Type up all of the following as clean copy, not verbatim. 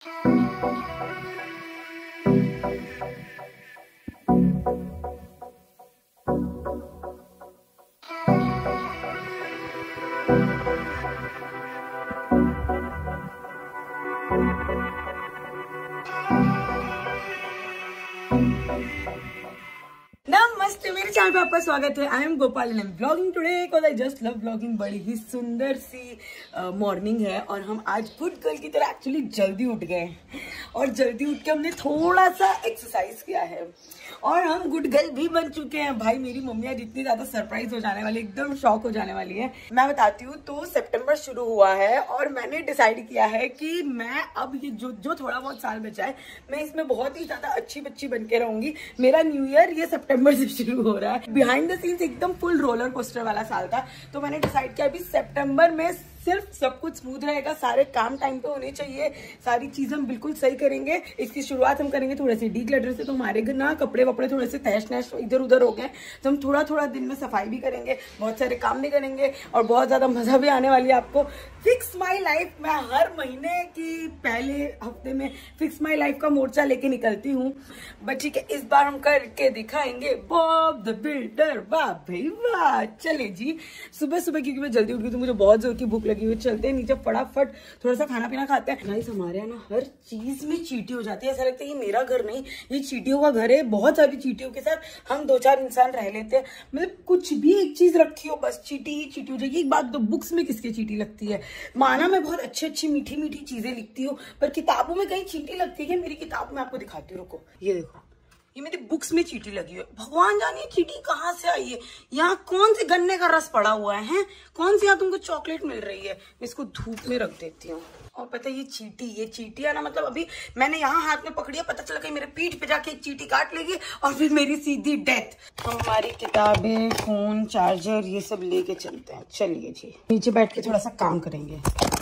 नमस्ते, मेरे चैनल पे आपका स्वागत है। I am Gopal and I am blogging today because I just love blogging. बड़ी ही सुंदर सी मॉर्निंग है और हम आज गुड गर्ल की तरह एक्चुअली जल्दी उठ गए और जल्दी उठ के हमने थोड़ा सा एक्सरसाइज किया है और हम गुड गर्ल भी बन चुके हैं। भाई मेरी मम्मी आज इतनी ज्यादा सरप्राइज हो जाने वाली, एकदम शॉक हो जाने वाली है। मैं बताती हूँ, तो सितंबर शुरू हुआ है और मैंने डिसाइड किया है कि मैं अब ये जो थोड़ा बहुत साल बचा है, मैं इसमें बहुत ही ज्यादा अच्छी बच्ची बन के रहूंगी। मेरा न्यू ईयर ये सितंबर से शुरू हो रहा है। बिहाइंड द सीन्स एकदम फुल रोलर कोस्टर वाला साल था, तो मैंने डिसाइड किया अभी सितंबर में सिर्फ सब कुछ स्मूथ रहेगा, सारे काम टाइम पे होने चाहिए, सारी चीजें हम बिल्कुल सही करेंगे। इसकी शुरुआत हम करेंगे थोड़े से डीक्लटर से। तो हमारे घर ना कपड़े वपड़े थोड़े से तहस नहस इधर उधर हो गए, तो हम थोड़ा थोड़ा दिन में सफाई भी करेंगे, बहुत सारे काम भी करेंगे और बहुत ज्यादा मजा भी आने वाली है आपको। फिक्स माई लाइफ, मैं हर महीने की पहले हफ्ते में फिक्स माई लाइफ का मोर्चा लेके निकलती हूँ। बट ठीक है, इस बार हम करके दिखाएंगे बॉब द बिल्डर। वाह भाई वाह। चले जी, सुबह सुबह क्योंकि मैं जल्दी उठ गई तो मुझे बहुत जोर की भूख लगी हुई। चलते हैं नीचे फटाफट, थोड़ा सा खाना पीना खाते हैं। गाइस हमारे यहाँ ना हर चीज में चींटी हो जाती है, ऐसा लगता है ये मेरा घर नहीं, ये चींटियों का घर है। बहुत सारी चींटियों के साथ हम दो चार इंसान रह लेते हैं। मतलब कुछ भी एक चीज रखी हो बस चींटी ही चींटी हो जाएगी। एक बात तो, बुक्स में किसकी चींटी लगती है? माना मैं बहुत अच्छी अच्छी मीठी मीठी चीजें लिखती हूँ, पर किताबों में कहीं चींटी लगती है। मेरी किताब में आपको दिखाती हूँ, रुको, ये देखो, ये मेरी बुक्स में चींटी लगी है। भगवान जानिए चींटी कहाँ से आई है। यहाँ कौन से गन्ने का रस पड़ा हुआ है? कौन सी यहाँ तुमको चॉकलेट मिल रही है? मैं इसको धूप में रख देती हूँ। और पता है ये चींटी है ना, मतलब अभी मैंने यहाँ हाथ में पकड़ी है, पता चला कि मेरे पीठ पे जाके एक चींटी काट लेगी और फिर मेरी सीधी डेथ। हम हमारी किताबें, फोन, चार्जर ये सब लेके चलते हैं। चलिए जी, नीचे बैठ के थोड़ा सा काम करेंगे।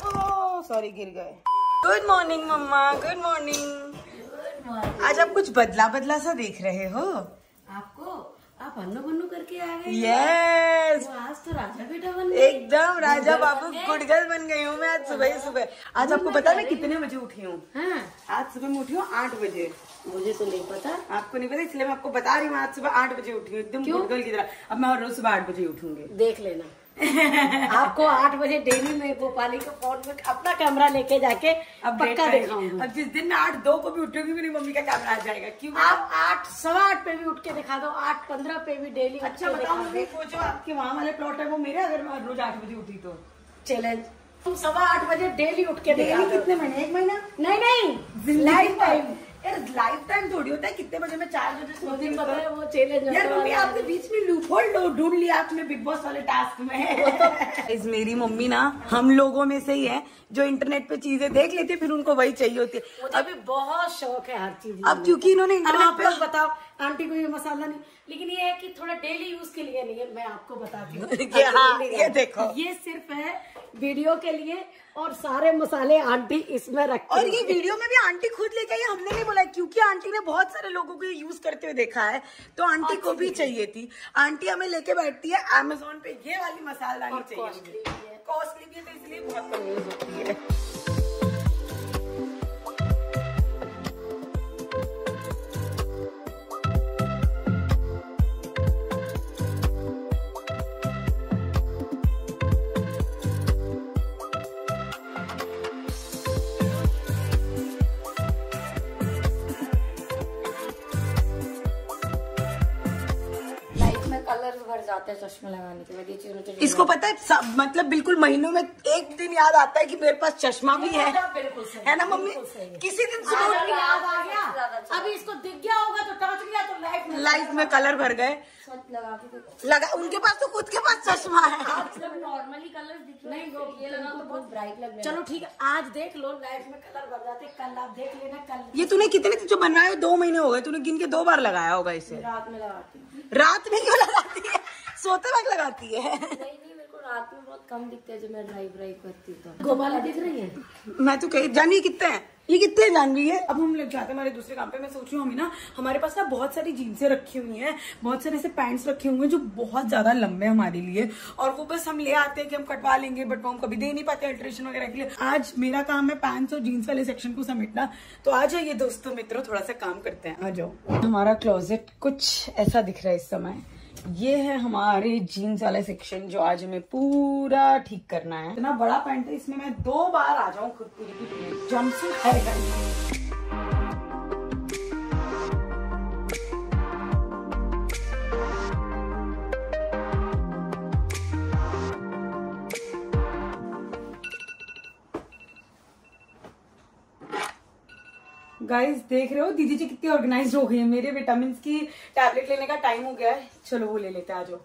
ओह सॉरी, गिर गए। Good morning mama, good morning. आज आप कुछ बदला बदला सा देख रहे हो। आपको आप अन्नू बन्नू करके आ गए। यस, आज तो राजा बेटा बन गए। एकदम राजा बाबू गुड गर्ल बन गई हूँ मैं आज सुबह ही सुबह। आज आपको पता है मैं कितने बजे उठी हूँ? हाँ। आज सुबह मैं उठी हूँ 8 बजे। मुझे तो नहीं पता। आपको नहीं पता, इसलिए मैं आपको बता रही हूँ। आज सुबह 8 बजे उठी हूँ, एकदम गुड गर्ल की तरह। अब मैं हर रोज सुबह 8 बजे उठूंगी, देख लेना। आपको 8 बजे डेली में गोपाली को फोन में अपना कैमरा लेके जाके अब पक्का दिखाऊंगी। अब जिस दिन मैं 8:02 को भी उठूंगी, मेरी मम्मी का कैमरा आ जाएगा। क्यों? आप 8 सवा 8 पे भी उठ के दिखा दो, 8:15 पे भी डेली। अच्छा बताओ मम्मी, वो जो आपके वहाँ वाले प्लॉट है वो मेरे, अगर मैं रोज 8 बजे उठी तो चैलेंज। तुम सवा 8 बजे डेली उठ के दिखा दो। कितने महीने? 1 महीना? नहीं, लाइफ टाइम। यार लाइफ टाइम थोड़ी होता है। कितने बजे मैं 4 बजे सोती हूँ, पता है वो चैलेंज। यार मम्मी आपने बीच में लूपहोल ढूंढ लिया आपने बिग बॉस वाले टास्क में। इस मेरी मम्मी ना हम लोगों में से ही है जो इंटरनेट पे चीजें देख लेती है, फिर उनको वही चाहिए होती है। मुझे अभी बहुत शौक है हर चीज। अब क्योंकि इन्होंने आप लोग बताओ, आंटी को ये मसाला नहीं, लेकिन ये है कि थोड़ा डेली यूज के लिए नहीं है। मैं आपको बताती हूँ। हाँ, ये देखो, ये सिर्फ है वीडियो के लिए और सारे मसाले आंटी इसमें रखती और ये वीडियो में भी आंटी खुद लेके आई, हमने नहीं बोला, क्योंकि आंटी ने बहुत सारे लोगों को ये यूज करते हुए देखा है, तो आंटी को भी चाहिए थी। आंटी हमें लेके बैठती है अमेज़न पे, ये वाली मसालदानी चाहिए। कॉस्टली भी है तो इसलिए बहुत कम यूज होती है। भर जाते हैं चश्मा लगाने के बाद। इसको पता है सब, मतलब बिल्कुल महीनों में एक दिन याद आता है कि मेरे पास चश्मा भी है। बिल्कुल सही है ना मम्मी? किसी दिन सुबह याद आ गया, अभी इसको दिख गया होगा तो टच गया तो लाइफ में कलर भर गए। लगा उनके पास तो खुद के पास चश्मा है। नॉर्मली कलर नहीं, ये लगा तो बहुत ब्राइट लग रहा है। चलो ठीक है, आज देख लो, लाइफ में कलर भर जाते, कल आप देख लेना। कल ये तूने कितने जो बनवाए 2 महीने हो गए, तूने गिन के 2 बार लगाया होगा इसे। रात में लगाती हूँ। रात में क्यों लगाती है? सोते वक्त लगाती है। नहीं, मेरे को रात में बहुत कम दिखते हैं जब मैं ड्राइव करती हूँ तो। गोपाला दिख रही है? मैं तो कही जानवी कितने हैं, ये कितने जानवी है। अब हम लग जाते हैं हमारे दूसरे काम पे। मैं सोच रही हूँ ना, हमारे पास ना बहुत सारी जीन्सें रखी हुई हैं, बहुत सारे ऐसे पैंट्स रखे हुए हैं जो बहुत ज्यादा लंबे हैं हमारे लिए, और वो बस हम ले आते हैं कि हम कटवा लेंगे, बट वो हम कभी दे नहीं पाते अल्ट्रेशन वगैरह के लिए। आज मेरा काम है पैंट्स और जीन्स वाले सेक्शन को समेटना, तो आ जाइए दोस्तों मित्रों, थोड़ा सा काम करते हैं, आ जाओ। हमारा क्लोजेट कुछ ऐसा दिख रहा है इस समय। ये है हमारे जीन्स वाला सेक्शन जो आज हमें पूरा ठीक करना है। इतना बड़ा पैंट है, इसमें मैं 2 बार आ जाऊं खुद पूरी की पूरी। जंपसूट है गाइस, देख रहे हो दीदी जी कितनी ऑर्गेनाइज हो गई है। मेरे विटामिन की टैबलेट लेने का टाइम हो गया है, चलो वो ले लेते हैं, आ जाओ।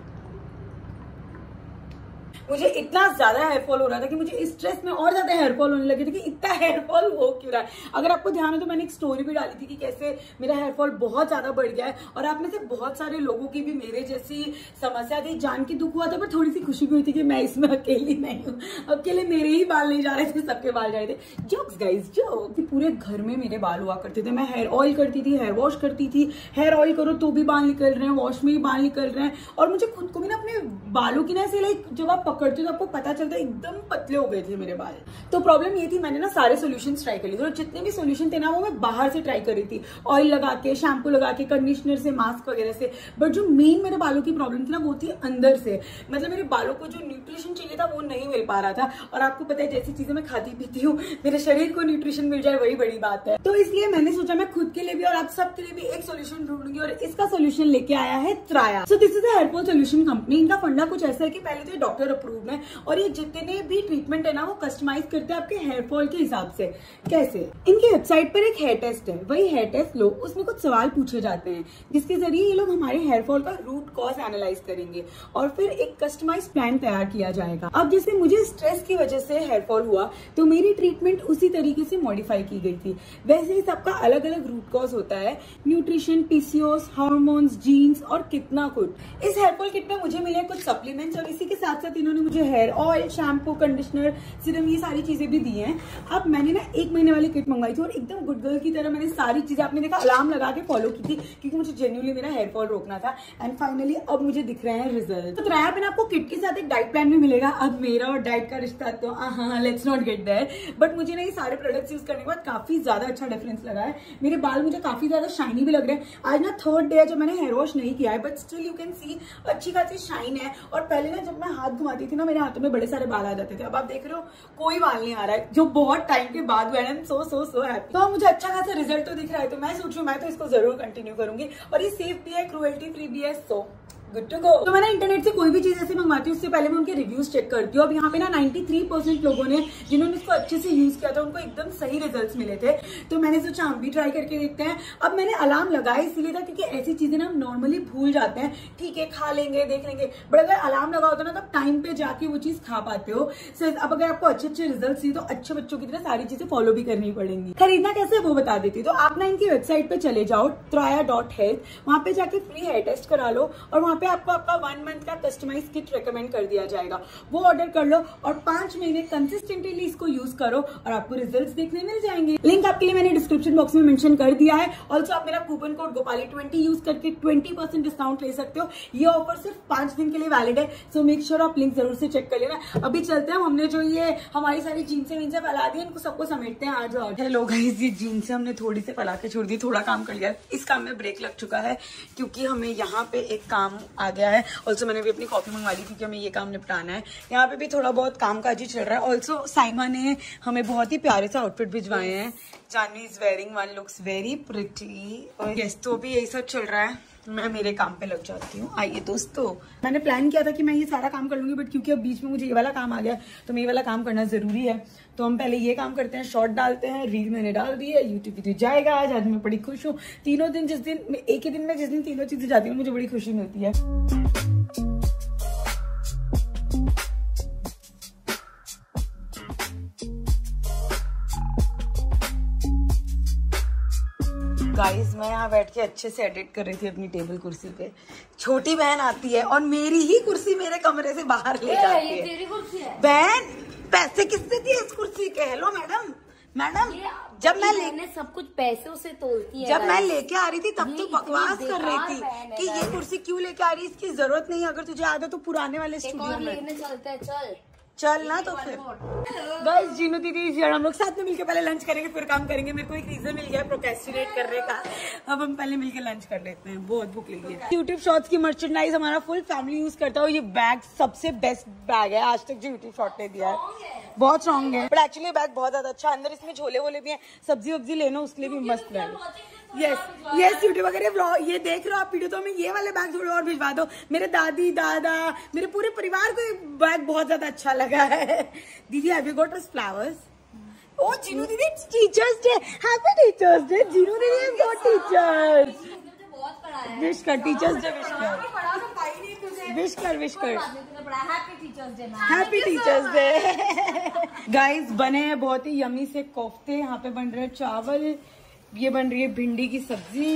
मुझे इतना ज्यादा हेयर फॉल हो रहा था कि मुझे इस स्ट्रेस में और ज्यादा हेयर फॉल होने लगे थे कि इतना हेयर फॉल हो क्यों रहा है। अगर आपको ध्यान है तो मैंने एक स्टोरी भी डाली थी कि कैसे मेरा हेयर फॉल बहुत ज्यादा बढ़ गया है, और आप में से बहुत सारे लोगों की भी मेरे जैसी समस्या थी। जान के दुख हुआ था, पर थोड़ी सी खुशी भी हुई थी कि मैं इसमें अकेली नहीं हूँ। अकेले मेरे ही बाल नहीं जा रहे थे, सबके बाल जा रहे थे। जोक्स गाइस, जो कि पूरे घर में मेरे बाल हुआ करते थे। मैं हेयर ऑयल करती थी, हेयर वॉश करती थी। हेयर ऑयल करो तो भी बाल निकल रहे हैं, वॉश में भी बाल निकल रहे हैं, और मुझे खुद को भी ना अपने बालों की ना ऐसे लाइक जब आप पकड़ते हो तो आपको पता चलता है एकदम पतले हो गए थे मेरे बाल। तो प्रॉब्लम ये थी, मैंने ना सारे सॉल्यूशंस ट्राई कर लिए थे, और जितने भी सॉल्यूशन थे ना वो मैं बाहर से ट्राई कर रही थी, ऑयल लगा के, शैम्पू लगा के, कंडीशनर से, मास्क वगैरह से। बट जो मेन मेरे बालों की प्रॉब्लम थी ना वो थी अंदर से। मतलब मेरे बालों को जो न्यूट्रिशन चाहिए था वो नहीं मिल पा रहा था, और आपको पता है जैसी चीजें मैं खाती पीती हूँ, मेरे शरीर को न्यूट्रिशन मिल जाए वही बड़ी बात है। तो इसलिए मैंने सोचा मैं खुद के लिए भी और आप सबके लिए भी एक सोल्यूशन ढूंढूंगी, और इसका सोल्यूशन लेके आया है Traya. So this is a hair fall solution company. इनका फंडा कुछ ऐसा है कि पहले तो ये डॉक्टर अप्रूव्ड है, और ये जितने भी ट्रीटमेंट है ना वो कस्टमाइज करते हैं आपके हेयर फॉल के हिसाब से। कैसे? इनकी वेबसाइट पर एक हेयर टेस्ट है, वही हेयर टेस्ट लो, उसमें कुछ सवाल पूछे जाते हैं जिसके जरिए ये लोग हमारे हेयर फॉल का रूट कॉज एनालाइज करेंगे, और फिर एक कस्टमाइज प्लान तैयार किया जाएगा। अब जैसे मुझे स्ट्रेस की वजह से हेयर फॉल हुआ तो मेरी ट्रीटमेंट उसी तरीके से मॉडिफाई की गई थी। वैसे ही सबका अलग अलग रूट कॉज होता है, न्यूट्रिशन, पीसीओएस, हार्मोन्स, जीन्स और कितना कुछ। इस हेयर फॉल किट में मुझे मिले कुछ सप्लीमेंट्स, और इसी के साथ साथ इन्होंने मुझे hair oil, shampoo, conditioner, serum, ये सारी चीजें भी दी हैं। अब मैंने ना 1 महीने वाली किट मंगवाई थी, और एकदम गुड गर्ल की तरह मैंने सारी चीजें, आपने देखा, अलार्म लगा के फॉलो की थी, क्योंकि मुझे जेन्युइनली मेरा हेयर फॉल रोकना था। एंड फाइनली अब मुझे दिख रहे हैं रिजल्ट। तो त्राया पे आपको किट के साथ एक डाइट प्लान भी मिलेगा। अब मेरा और डाइट का रिश्ता तो let's not get there, but मुझे ना ये सारे प्रोडक्ट्स यूज करने के बाद काफी ज्यादा अच्छा डिफरेंस लगा है। मेरे बाल मुझे काफी ज्यादा शाइनी भी लग रहे हैं। आज ना 3rd डे है जब मैंने हेयर वॉश नहीं किया है, but still you can see अच्छी खासी शाइन है। और पहले ना जब मैं हाथ घुमाती थी ना मेरे हाथों में बड़े सारे बाल आ जाते थे, अब आप देख रहे हो कोई बाल नहीं आ रहा है, जो बहुत टाइम के बाद हुआ है। So happy. तो मुझे अच्छा खासा रिजल्ट तो दिख रहा है, तो मैं सोचूं मैं तो इसको जरूर कंटिन्यू करूंगी, और ये सेफ भी है, क्रुएल्टी फ्री भी है, सो गुड टू गो। तो मैं ना इंटरनेट से कोई भी चीज ऐसे मंगवाती हूँ उससे पहले मैं उनके रिव्यूज चेक करती हूँ। अब यहाँ पे ना 93% लोगों ने जिन्होंने इसको अच्छे से यूज किया था उनको एकदम सही रिजल्ट्स मिले थे, तो मैंने सोचा हम भी ट्राई करके देखते हैं। अब मैंने अलार्म लगाया इसीलिए था क्योंकि ऐसी चीजें ना हम नॉर्मली भूल जाते हैं, ठीक है खा लेंगे देख लेंगे, बट अगर अलार्म लगा होता ना तब टाइम पे जाके वो चीज खा पाते हो। अब अगर आपको अच्छे अच्छे रिजल्ट चाहिए तो अच्छे बच्चों की तरह सारी चीजें फॉलो भी करनी पड़ेंगी। खरीदना कैसे वो बता देती, तो आप ना इनकी वेबसाइट पे चले जाओ त्राया.health, वहां पे जाके फ्री हेयर टेस्ट करा लो, और वहां पे आपको आपका 1 मंथ का कस्टमाइज किट रेकमेंड कर दिया जाएगा, वो ऑर्डर कर लो और 5 महीने कंसिस्टेंटली इसको यूज करो और आपको रिजल्ट्स देखने मिल जाएंगे। लिंक आपके लिए मैंने डिस्क्रिप्शन बॉक्स में मेंशन कर दिया है। ऑल्सो आप मेरा कूपन कोड गोपाली20 यूज करके 20% डिस्काउंट ले सकते हो। ये ऑफर सिर्फ 5 दिन के लिए वैलिड है, सो मेक श्योर आप लिंक जरूर से चेक कर लेना। अभी चलते हैं, हमने जो ये हमारी सारी जीन्सें वीन्सें फैला दी इनको सबको समेटते हैं। आज हेलो गाइस, ये जीन्सें हमने थोड़ी से फैला के छोड़ दी, थोड़ा काम कर लिया। इस काम में ब्रेक लग चुका है क्योंकि हमें यहाँ पे एक काम आ गया है। ऑल्सो मैंने भी अपनी कॉफी मंगवा ली क्योंकि हमें ये काम निपटाना है। यहाँ पे भी थोड़ा बहुत काम काज ही चल रहा है। ऑल्सो साइमा ने हमें बहुत ही प्यारे से आउटफिट भिजवाए हैं। Janvi is wearing one, looks very pretty, और यस तो भी यही सब चल रहा है। मैं मेरे काम पे लग जाती हूँ। आइए दोस्तों, मैंने प्लान किया था कि मैं ये सारा काम कर लूंगी, बट क्योंकि अब बीच में मुझे ये वाला काम आ गया तो मैं ये वाला काम करना जरूरी है। तो हम पहले ये काम करते हैं, शॉर्ट डालते हैं, रील मैंने डाल दी है, यूट्यूब वीडियो जाएगा आज मैं बड़ी खुश हूँ। तीनों दिन एक ही दिन में जिस दिन तीनों चीजें जाती हूँ मुझे बड़ी खुशी मिलती है। गाइस मैं यहाँ बैठ के अच्छे से एडिट कर रही थी अपनी टेबल कुर्सी पे। छोटी बहन आती है और मेरी ही कुर्सी मेरे कमरे से बाहर ले जाती है। तेरी कुर्सी है। बहन पैसे किससे दिए इस कुर्सी के? हेलो मैडम, मैडम जब मैं लेने सब कुछ पैसों से तोलती है। जब मैं लेके आ रही थी तब तो बकवास कर रही थी कि ये कुर्सी क्यों लेके आ रही है, इसकी जरूरत नहीं है। अगर तुझे याद है तो पुराने वाले स्टूडियो में लेने चलते हैं। चल ना तो फिर। गाइस जीनू दीदी हम लोग साथ में मिलकर पहले लंच करेंगे फिर काम करेंगे। मेरे को एक रीजन मिल गया प्रोक्रेस्टिनेट करने का। अब हम पहले मिलकर लंच कर लेते हैं, बहुत भूख लगी है। यूट्यूब शॉर्ट्स की मर्चेंडाइज हमारा फुल फैमिली यूज करता है। ये बैग सबसे बेस्ट बैग है आज तक जो यूट्यूब शॉर्ट ने दिया है। बहुत स्ट्रॉन्ग है बट एक्चुअली बैग बहुत ज्यादा अच्छा। अंदर इसमें झोले वोले भी हैं, सब्जी वब्जी लेना उसके लिए भी मस्त बैग। यस यूट्यूब अगर ये देख रहे हो आप वीडियो तो हमें ये वाले बैग थोड़े और भिजवा दो। मेरे दादी दादा मेरे पूरे परिवार को ये बैग बहुत ज्यादा अच्छा लगा है। दीदी have you got us flowers? Oh Jinu दीदी it's teachers day, happy teachers day. Jinu दीदी हैव गॉट टीचर्स। विश कर टीचर्स डे, विश कर हैप्पी टीचर्स डे। गाइस बने हैं बहुत ही यमी से कोफ्ते। यहाँ पे बन रहे हैं चावल, ये बन रही है भिंडी की सब्जी।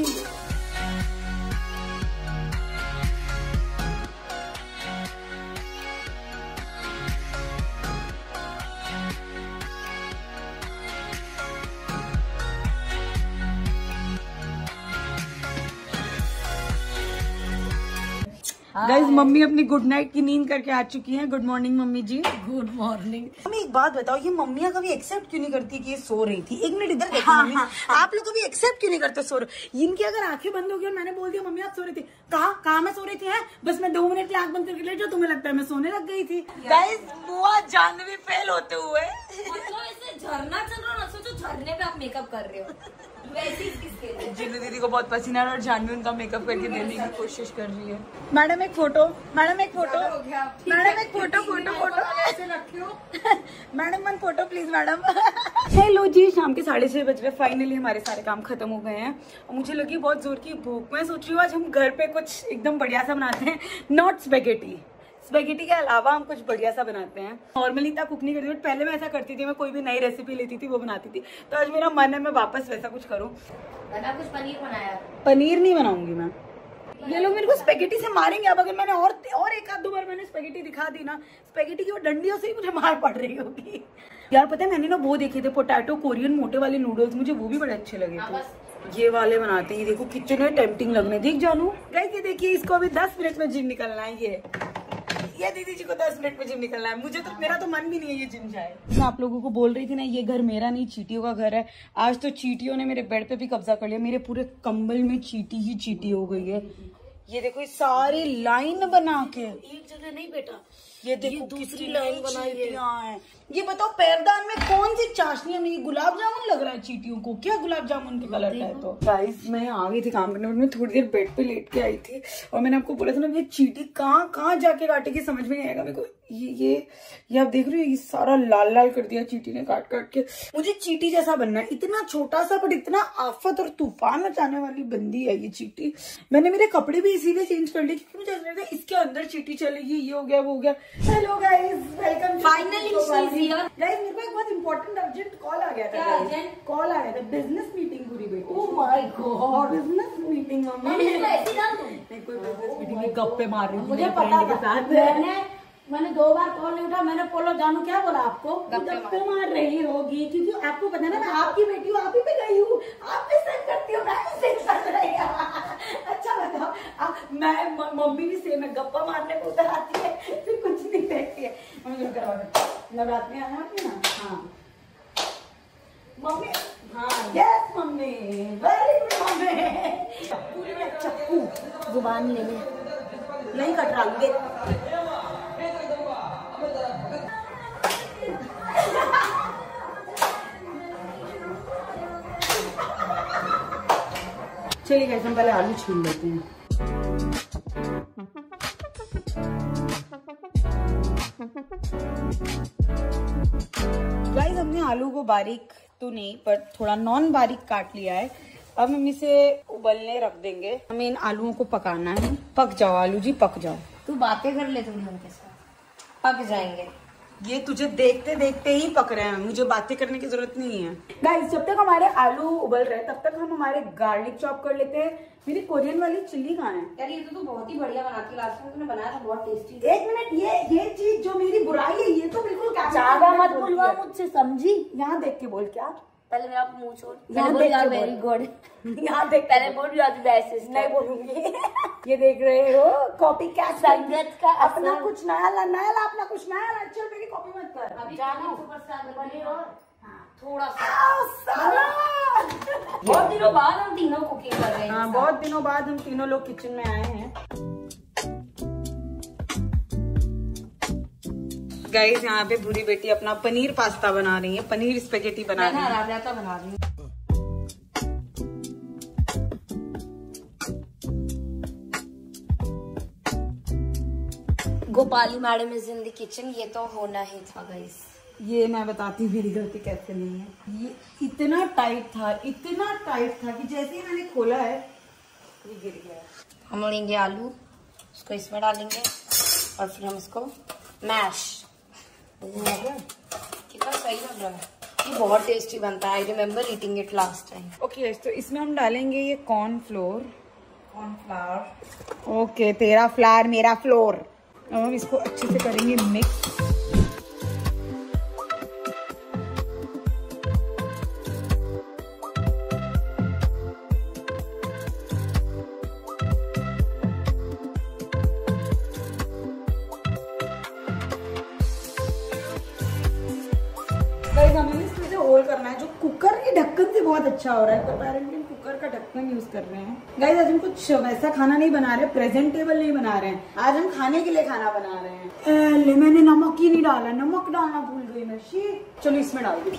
गाइस मम्मी अपनी गुड नाइट की नींद करके आ चुकी हैं। गुड मॉर्निंग मम्मी जी। Good morning. मम्मी एक बात बताओ, ये मम्मियाँ कभी एक्सेप्ट क्यों नहीं करती कि ये सो रही थी? एक मिनट इधर देखो मम्मी, आप लोग कभी एक्सेप्ट क्यों नहीं करते सो रहे? इनकी अगर आंखें बंद हो गई और मैंने बोल दिया मम्मी आप सो रही थी, कहाँ मैं सो रही थी? बस मैं 2 मिनट की आंख बंद करके लेट जाऊं, तुम्हें लगता है मैं सोने लग गई थी? गाइस बुआ जानवी फेल होते हुए झरना चल रहा ना, सोचो झरने पे आप मेकअप कर रहे हो। जिन्नू दीदी को बहुत पसीना आ रहा है और जानवी उनका मेकअप करके देने की कोशिश कर रही है। मैडम एक फोटो, मैडम एक फोटो, मैडम एक फोटो, फोटो ऐसे रखियो। Madam 1 photo please madam. Hello जी, शाम के 6:30 बज रहे। फाइनली हमारे सारे काम खत्म हो गए हैं और मुझे लगी बहुत जोर की भूख। मैं सोच रही हूँ आज हम घर पे कुछ एकदम बढ़िया सा बनाते हैं। नॉट स्पेगेटी, स्पेगेटी के अलावा हम कुछ बढ़िया सा बनाते हैं। नॉर्मली इतना कुक नहीं करती बट पहले मैं ऐसा करती थी, मैं कोई भी नई रेसिपी लेती थी वो बनाती थी। तो आज मेरा मन है मैं वापस वैसा कुछ करूँ। कुछ पनीर बनाया? पनीर नहीं बनाऊंगी मैं। ये लोग मेरे को स्पेगेटी से मारेंगे। अब अगर मैंने और एक आध 2 बार मैंने स्पेगेटी दिखा दी ना, स्पेगेटी की वो डंडियों से ही मुझे मार पड़ रही होगी। यार पता है मैंने ना वो देखे थे पोटैटो कोरियन मोटे वाले नूडल्स, मुझे वो भी बड़े अच्छे लगे थे। ये वाले बनाते हैं, देखो कितने टेम्पटिंग लगने। देख जानू गाइस, ये देखिए इसको अभी 10 मिनट में जिम निकलना है। ये दीदी जी को 10 मिनट में जिम निकलना है। मुझे तो मेरा तो मन भी नहीं है ये जिम जाए। मैं आप लोगों को बोल रही थी ना ये घर मेरा नहीं चींटियों का घर है। आज तो चींटियों ने मेरे बेड पे भी कब्जा कर लिया। मेरे पूरे कंबल में चींटी ही चींटी हो गई है। ये देखो ये सारी लाइन बना के, एक जगह नहीं बेटा, ये देखो दूसरी लाइन बनाई है। ये बताओ पैरदान में कौन सी चाशनी है? ये गुलाब जामुन लग रहा है चींटियों को। क्या गुलाब जामुन के कलर का है? तो गाइस मैं आ गई थी काम करने, मैं थोड़ी देर बेड पे लेट के आई थी और मैंने आपको बोला था ना ये चींटी कहाँ जाके काटेगी समझ में नहीं आएगा मेरे को। ये आप देख रहे हो ये सारा लाल लाल कर दिया चींटी ने काट काट के। मुझे चींटी जैसा बनना है, इतना छोटा सा पर इतना आफत और तूफान मचाने वाली बंदी है ये चींटी। मैंने मेरे कपड़े भी इसीलिए चेंज कर लिए क्योंकि मुझे लग रहा था इसके अंदर चींटी चलेगी। ये हो गया वो हो गया। Hello guys, welcome. Finally guys मेरे को एक बहुत इंपॉर्टेंट अर्जेंट कॉल आ गया था। कॉल आ गया था, बिजनेस मीटिंग पूरी बेटी। Oh my god, business meeting मम्मी। कोई बिजनेस मीटिंग में गप्पे मार रही थी मुझे पता के साथ। मैंने 2 बार कॉल नहीं उठा। मैंने बोलो जानू क्या बोला आपको? गप्पे मार रही होगी क्योंकि आपको पता है ना मैं आपकी बेटी हूँ, आप ही पे गई हूँ, आप भी सेंड करती हो, मैं भी सेंड कर रही हूँ। अच्छा बताओ, मैं मम्मी भी सेम है, गप्पा मारने को उधर आती है फिर कुछ नहीं देखती है। नवरात्रि आना आपने ना? हाँ मम्मी, हाँ यस मम्मी, वेरी गुड मम्मी। पूरी में चप्पू जुबान ले ले, नहीं कटरा लूंगे। चलिए गाइस हम पहले आलू छील लेते हैं। गाइस हमने आलू को बारीक तो नहीं पर थोड़ा नॉन बारीक काट लिया है। अब हम इसे उबलने रख देंगे। हमें इन आलूओं को पकाना है। पक जाओ आलू जी, पक जाओ। तू बातें कर ले थोड़ी उनके साथ, पक जाएंगे। ये तुझे देखते देखते ही पक रहे हैं, मुझे बातें करने की जरूरत नहीं है। गाइस जब तक हमारे आलू उबल रहे हैं तब तक हम हमारे गार्लिक चॉप कर लेते हैं। मेरी कोरियन वाली चिल्ली कहाँ है? यार ये तो बहुत ही बढ़िया बनाती है, लास्ट टाइम तुमने बनाया था बहुत टेस्टी। एक मिनट, ये चीज जो मेरी बुराई है ये तो बिल्कुल ज्यादा मत बोलवा मुझसे, समझी? यहाँ देख के बोल। क्या पहले मेरा मुंह छोड़, वेरी गुड। यहाँ देख, पहले बोल नहीं बोलूंगी। ये देख रहे हो कॉपी कैट संगत का अपना कुछ नया ला अपना कुछ नया ला। चल मेरी कॉपी मत कर। अभी जानो सुपरस्टार बने हो थोड़ा सा। बहुत दिनों बाद हम तीनों कुकिंग कर रहे हैं। हाँ, बहुत दिनों बाद हम तीनों लोग किचन में आए हैं। गाइस यहाँ पे भूरी बेटी अपना पनीर पास्ता बना रही है, पनीर स्पेगेटी बना रही है। रायता बना रही हूँ। Gopali madam is in the kitchen, ये तो होना ही था गाइस। ये मैं बताती हूँ मेरी गलती कैसे नहीं है। ये इतना टाइट था कि जैसे ही मैंने खोला है ये गिर गया। हम लेंगे आलू, उसको इसमें डालेंगे और फिर हम इसको मैश। कितना सही लग रहा है, ये बहुत टेस्टी बनता है। I remember eating it last time. Okay तो इसमें हम डालेंगे ये कॉर्नफ्लोर। ओके, तेरा फ्लावर मेरा फ्लोर। अब हम इसको अच्छे से करेंगे मिक्स। हमें इसमें जो होल करना है, जो कुकर के ढक्कन से बहुत अच्छा हो रहा है, तो पेरेंटिंग कुकर का ढक्कन यूज कर रहे हैं। गाइस आज हम कुछ वैसा खाना नहीं बना रहे, प्रेजेंटेबल नहीं बना रहे हैं, आज हम खाने के लिए खाना बना रहे हैं। मैंने नमक ही नहीं डाला, नमक डालना भूल गई मैं। चलो इसमें डाल दी।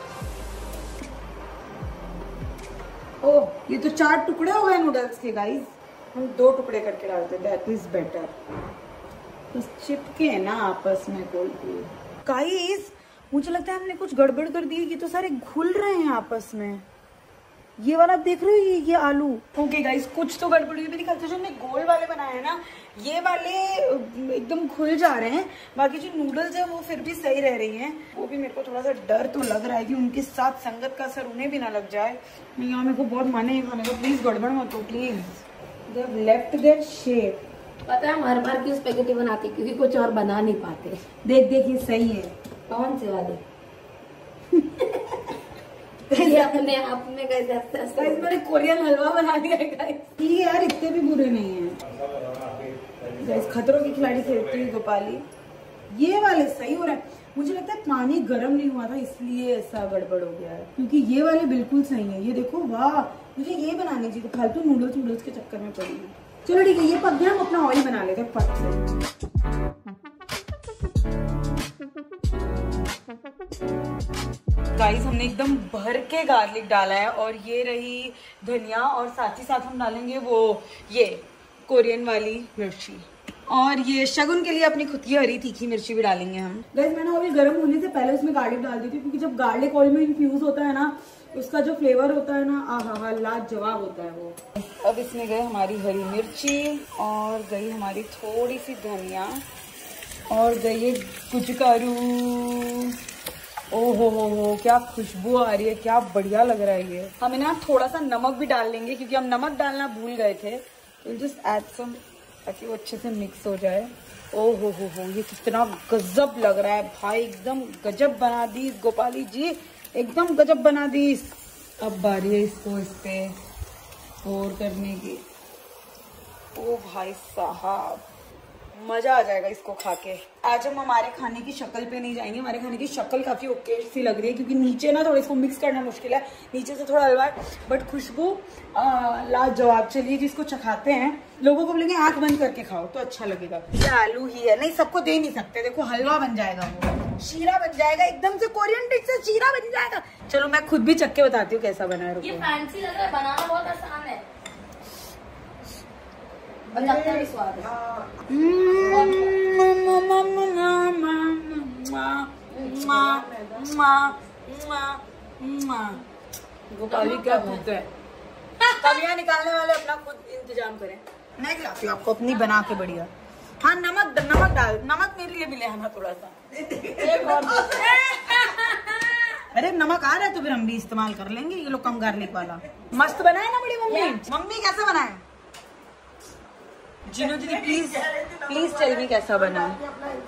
ओह ये तो 4 टुकड़े हो गए नूडल्स के। गाइस हम 2 टुकड़े करके डालते, दैट इज बेटर। तो चिपके ना आपस में कोई। गाइस मुझे लगता है हमने कुछ गड़बड़ कर दी है, ये तो सारे घुल रहे हैं आपस में। ये वाला देख रहे हो, ये आलू। ओके गाइस कुछ तो गड़बड़ हुई। मेरी ख्याल से जो हमने गोल वाले बनाए हैं ना, ये वाले एकदम घुल जा रहे हैं, बाकी जो नूडल्स है वो फिर भी सही रह रही हैं। वो भी मेरे को थोड़ा सा डर तो लग रहा है कि उनके साथ संगत का असर उन्हें भी ना लग जाए। यहाँ मेरे को बहुत मन है खाने का, प्लीज गड़बड़ मत हो please. They have left their shape. पता है हम हर बार की स्पेगेटी बनाते क्योंकि कुछ और बना नहीं पाते। देख ये सही है। कौन से वाले? ये अपने आप में गाइस मैंने कोरियन हलवा बना दिया है गाइस। ये यार इतने भी बुरे नहीं है गाइस। खतरों की खिलाड़ी खेलती है गोपाली। ये वाले सही हो रहे हैं। मुझे लगता है पानी गर्म नहीं हुआ था इसलिए ऐसा गड़बड़ हो गया है, क्योंकि ये वाले बिल्कुल सही है। ये देखो, वाह मुझे ये बनानी चाहिए, फालतू नूडल्स के चक्कर में पड़ी है। चलो ठीक है, ये पक गया, हम अपना ऑयल बना लेते हैं फट से। गाइस हमने एकदम भर के गार्लिक डाला है, और ये रही धनिया, और साथ ही साथ हम डालेंगे वो ये कोरियन वाली मिर्ची, और ये शगुन के लिए अपनी खुद की हरी तीखी मिर्ची भी डालेंगे हम। गाइस मैंने ऑयल गर्म होने से पहले उसमें गार्लिक डाल दी थी, क्योंकि जब गार्लिक ऑयल में इन्फ्यूज होता है ना, उसका जो फ्लेवर होता है ना, आहा लाजवाब होता है वो। अब इसमें गए हमारी हरी मिर्ची, और गई हमारी थोड़ी सी धनिया, और गई ये गुजकारू। ओहो क्या खुशबू आ रही है, क्या बढ़िया लग रहा है ये। हम ना थोड़ा सा नमक भी डाल लेंगे, क्योंकि हम नमक डालना भूल गए थे। तो जस्ट ऐड सम, ताकि वो अच्छे से मिक्स हो जाए। ओहो ये कितना गजब लग रहा है भाई, एकदम गजब बना दी गोपाली जी, एकदम गजब बना दी। अब बारी है इसको इस पे पोर करने की। ओ भाई साहब मजा आ जाएगा इसको खा के। आज हम हमारे खाने की शक्ल पे नहीं जाएंगे, हमारे खाने की शक्ल काफी ओके सी लग रही है, क्योंकि नीचे ना थोड़ा इसको मिक्स करना मुश्किल है, नीचे से थोड़ा हलवा है, बट खुशबू लाजवाब। चलिए जिसको चखाते हैं, लोगों को बोलेंगे आंख बंद करके खाओ तो अच्छा लगेगा। ये आलू ही है, नहीं सबको दे नहीं सकते। देखो हलवा बन जाएगा, वो शीरा बन जाएगा, एकदम से कोरियन डिश से शीरा बन जाएगा। चलो मैं खुद भी चख के बताती हूँ कैसा बना है। ये फैंसी लग रहा है, बनाना बहुत आसान है, लगता भी स्वाद है। गोपाली क्या भूख है। कमियां निकालने वाले अपना खुद इंतजाम करें, मैं खिलाती हूँ आपको अपनी बना के बढ़िया। हाँ नमक डाल, नमक मेरे लिए भी ले आना थोड़ा सा। अरे नमक आ रहा है तो फिर हम भी इस्तेमाल कर लेंगे, ये लोग कम गार्लिक वाला। मस्त बनाए ना बड़ी मम्मी? मम्मी कैसा बनाए? जिनू दीदी प्लीज टेल मी कैसा बना है।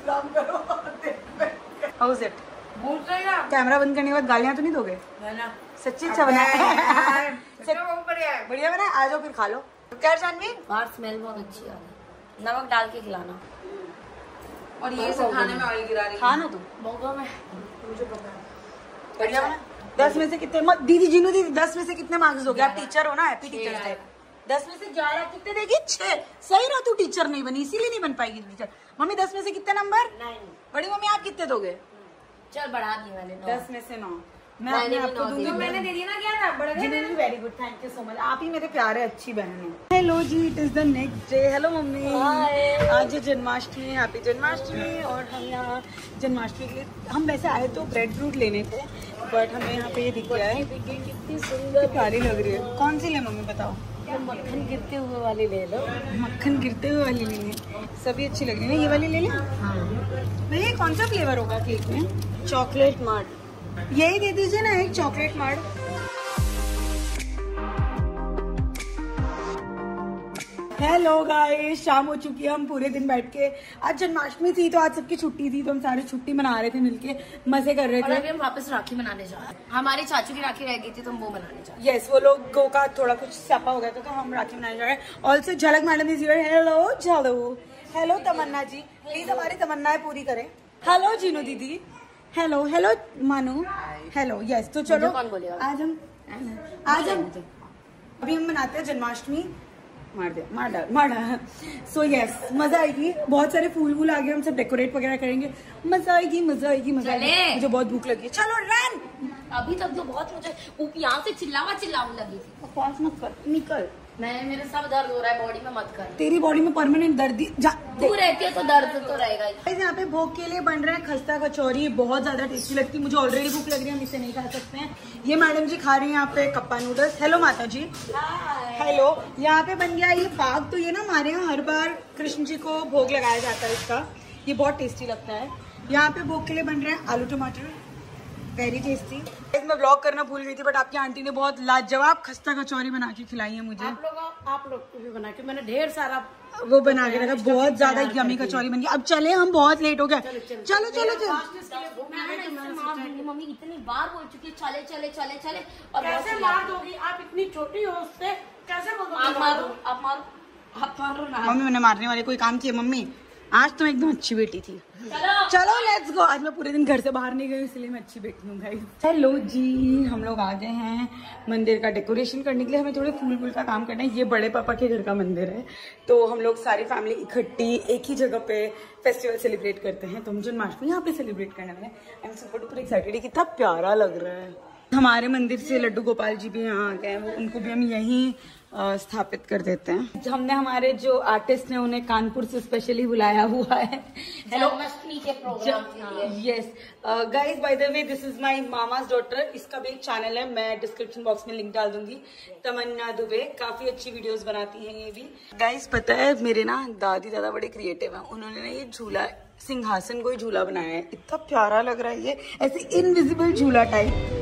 How is it? कैमरा बंद करने के बाद गालियां तो नहीं दोगे? सच्ची अच्छा बना है। बढ़िया बना है, आ जाओ फिर खा लो। क्या जानवी? बाहर स्मेल बहुत अच्छी आ रही है, नमक डाल के खिलाना। और ये सब खाने में ऑयल गिरा रही है। खा ना तू। मुझे पता है। बढ़िया बना। 10 में से कितने दीदी जिनू दीदी 10 में से कितने मार्क्स हो गए? आप टीचर हो ना, हैप्पी टीचर्स डे। 10 में से 11 कितने देगी? 6। सही रहा, तू टीचर नहीं बनी इसीलिए नहीं बन पाएगी टीचर। मम्मी 10 में से कितने नंबर? 9। बड़ी मम्मी आप कितने दोगे? चल बढ़ा दी मैंने 10 में से 9। मैं अपने आपको दूंगी। मैंने दे दिया ना, क्या था? Very good, thank you so much. आप ही मेरे प्यारे अच्छी बहन हो। हेलो जी, it is the next day. Hello मम्मी। आज है जन्माष्टमी, हैप्पी जन्माष्टमी। और हम यहाँ जन्माष्टमी के लिए हम वैसे आए तो ब्रेड फ्रूट लेने थे, बट हमें यहाँ पे ये दिख गया है। कितनी सुंदर प्यारी लग रही है। कौन सी ले मम्मी बताओ? मक्खन गिरते हुए वाली ले लो। मक्खन गिरते हुए वाली ले लें, सभी अच्छी लग रही है। ये वाली ले लें? हाँ। भैया कौन सा फ्लेवर होगा केक में? Chocolate mud. यही दे दीजिए ना, एक चॉकलेट मड। हेलो गाइस, शाम हो चुकी है। हम पूरे दिन बैठ के, आज जन्माष्टमी थी तो आज सबकी छुट्टी थी, तो हम सारे छुट्टी मना रहे थे, मिलके मजे कर रहे थे। और अभी हम वापस राखी मनाने जा रहे हैं। हमारे चाचू की राखी रह गई थी तो हम वो मनाने जा रहे हैं। यस, वो लोगों का थोड़ा कुछ स्यापा हो गया था तो हम राखी मनाने जा रहे हैं। Also Jhalak madam is here. Hello Jhalak. Hello Tamanna ji, please हमारी तमन्नाएं पूरी करें। हेलो जीनू दीदी। Hello hello Manu. Hello yes. तो चलो कौन बोलेगा? आज हम अभी हम मनाते हैं जन्माष्टमी। मार डाल। सो यस, मजा आएगी। बहुत सारे फूल आ गए, हम सब डेकोरेट वगैरह करेंगे। मजा आएगी। मुझे बहुत भूख लगी है। चलो रन। अभी तक तो बहुत मुझे यहाँ से चिल्लाऊ लगी थी। बकवास मत कर, निकल। मेरे सब दर्द हो रहा है बॉडी में, मत कर। तेरी बॉडी में परमानेंट दर्द तू रहती है तो दर्द तो रहेगा। यहाँ पे भोग के लिए बन रहा है खस्ता कचौरी, बहुत ज्यादा टेस्टी लगती है। मुझे ऑलरेडी भूख लग रही है, हम इसे नहीं खा सकते हैं। ये मैडम जी खा रही है यहाँ पे कप्पा नूडल्स। हेलो माता जी। हेलो। यहाँ पे बन गया ये पाग। तो ये ना हमारे यहाँ हर बार कृष्ण जी को भोग लगाया जाता है इसका। ये बहुत टेस्टी लगता है। यहाँ पे भोग के लिए बन रहा है आलू टमाटर, वेरी टेस्टी। मैं ब्लॉग करना भूल गई थी, बट आपकी आंटी ने बहुत लाजवाब खस्ता कचौरी बना के खिलाई है मुझे। आप लोग को भी बना के मैंने ढेर सारा वो बना के रखा, बहुत ज्यादा यम्मी कचौरी बन गई। अब चले, हम बहुत लेट हो गए। चलो। मम्मी इतनी बार बोल चुकी है चले और कैसे मार दोगी? आप इतनी छोटी हो, उससे कैसे बोलोगे? आप मारो ना। मम्मी मैंने मारने वाले कोई काम किए? मम्मी आज तो एकदम अच्छी बेटी थी। चलो लेट्स गो। आज मैं पूरे दिन घर से बाहर नहीं गई, इसलिए मैं अच्छी बेटी हूँ गाइस। हेलो जी, हम लोग आ गए हैं मंदिर का डेकोरेशन करने के लिए। हमें थोड़े फूल का काम करना है। ये बड़े पापा के घर का मंदिर है, तो हम लोग सारी फैमिली इकट्ठी एक ही जगह पे फेस्टिवल सेलिब्रेट करते हैं। तो हम जन्माष्टमी यहाँ पे सेलिब्रेट करने वाले हैं। I am super duper excited. कितना प्यारा लग रहा है। हमारे मंदिर से लड्डू गोपाल जी भी यहाँ आ गए, उनको भी हम यहीं स्थापित कर देते हैं। हमने हमारे जो आर्टिस्ट ने उन्हें कानपुर से स्पेशली बुलाया हुआ है। हेलो के प्रोग्राम के लिए। Yes guys, by the way this is my मामा's डॉटर। इसका भी एक चैनल है, मैं डिस्क्रिप्शन बॉक्स में लिंक डाल दूंगी। तमन्ना दुबे काफी अच्छी वीडियोस बनाती हैं ये भी। गाइस पता है मेरे ना दादी दादा बड़े क्रिएटिव हैं। उन्होंने ना ये झूला, सिंहासन को ही झूला बनाया है। इतना प्यारा लग रहा है ये, ऐसे इनविजिबल झूला टाइप।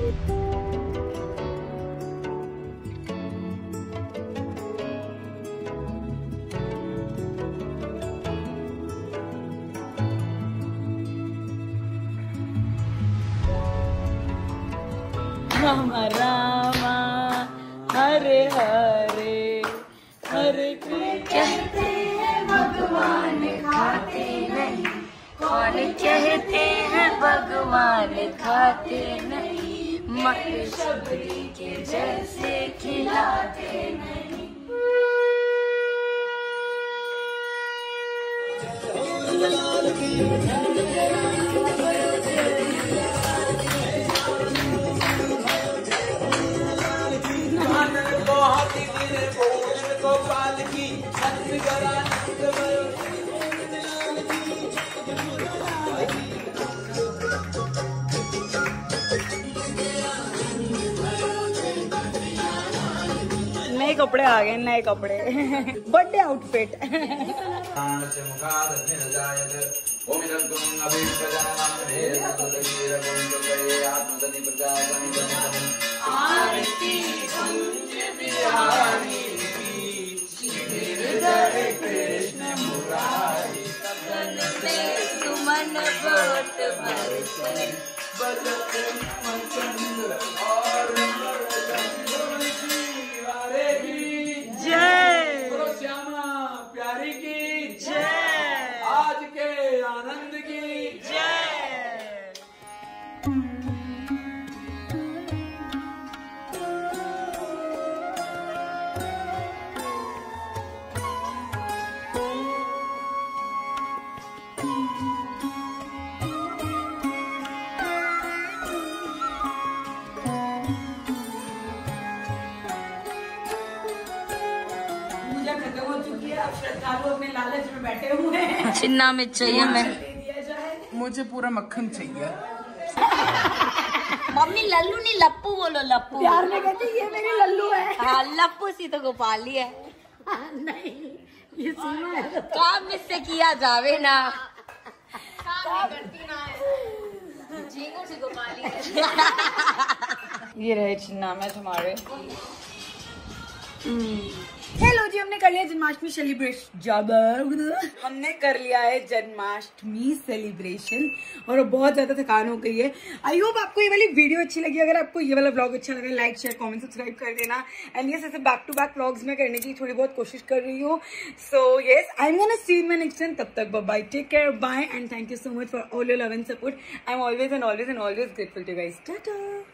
रामा हरे हरे हरे कहते हैं भगवान खाते नहीं, कौन कहते हैं भगवान खाते नहीं, मत शबरी के जैसे खिलाते नहीं। नए कपड़े आ गए, नए कपड़े बर्थडे आउटफिट। जय श्यामा प्यारी की जय, आज के आनंद की जय। पूजा खत्म हो चुकी है, अब श्रद्धालु अपने लालच में बैठे हुए हैं। चिन्ना में चाहिए मैं। दिया जाए। मुझे पूरा मक्खन चाहिए। मम्मी लल्लू नहीं लप्पू बोलो, लप्पू। प्यार में कहती ये मेरी लल्लू है। हाँ लप्पू सी तो गोपाली है। नहीं ये सीमा है। काम इससे किया जावे ना। झींगू सी गोपाली है। ये रहे चिन्ना में तुम्हारे। हेलो जी, हमने कर लिया जन्माष्टमी सेलिब्रेशन। हमने कर लिया है जन्माष्टमी सेलिब्रेशन और बहुत ज्यादा थकान हो गई है। आई होप आपको ये वाली वीडियो अच्छी लगी। अगर आपको ये वाला व्लॉग अच्छा लगा, लाइक शेयर कमेंट सब्सक्राइब कर देना। एंड यस, ऐसे बैक टू बैक व्लॉग्स में करने की थोड़ी बहुत कोशिश कर रही हूँ। So yes, I am gonna see you in next time. तब तक bye, take care, bye and thank you so much for all your love and support. I am always grateful to guys. Tata.